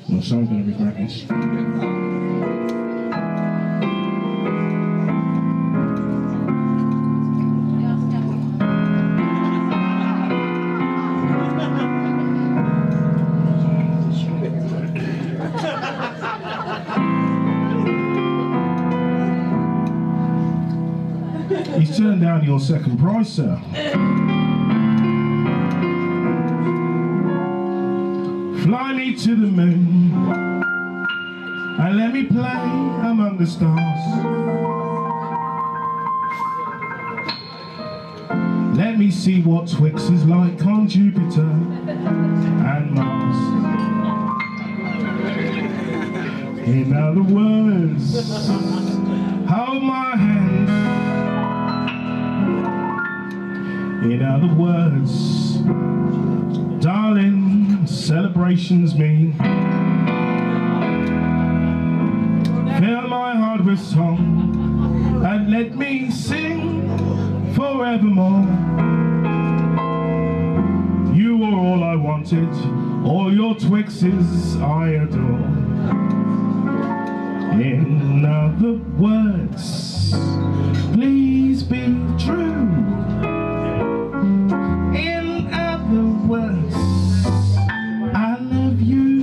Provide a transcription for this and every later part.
Well, someone's going to regret this. He's turned down your second prize, sir. Fly me to the moon and let me play among the stars. Let me see what Twix is like on Jupiter and Mars. In other words, hold my hand. In other words, darling, celebrations mean fill my heart with song and let me sing forevermore. You were all I wanted, all your Twixes I adore. In other words, please be true. In other words, I love you.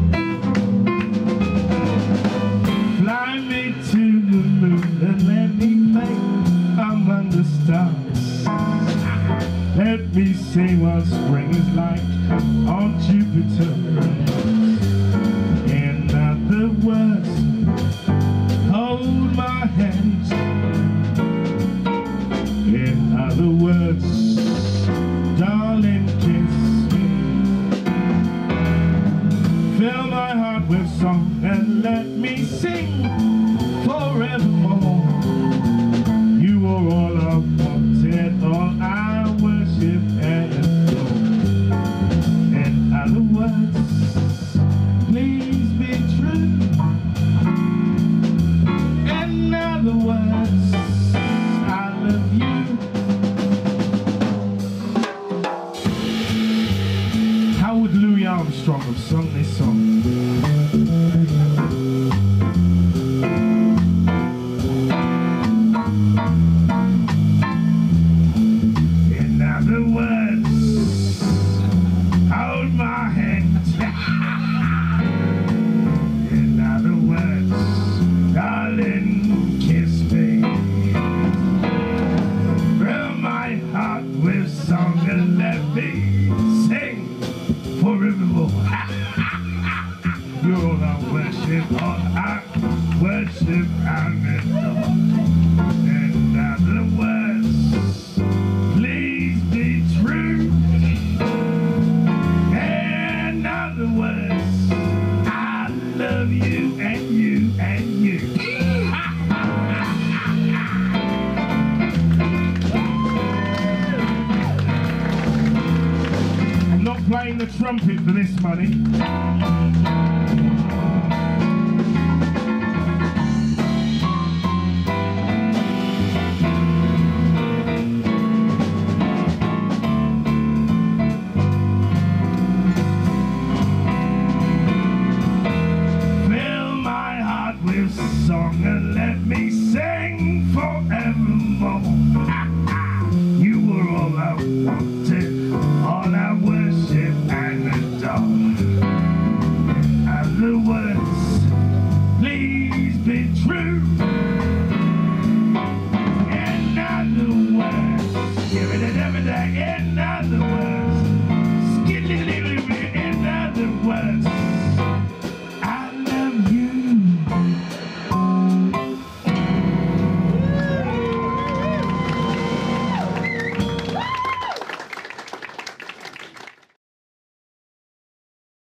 Fly me to the moon and let me play among the stars. Let me see what spring is like on Jupiter. In other words, hold my hand. In other words, darling, kiss me. Fill my heart with song and let me sing forevermore. You are all I wanted, all I worship and adore. In other words, please be true. In other words, I love you. How would Louis Armstrong have sung this song? In other words, hold my hand. In other words, darling, kiss me. Fill my heart with song and let me sing forevermore. You're all I worship, all I worship and adore. In other words, please be true. In other words, I love you and you and you. I'm not playing the trumpet for this money.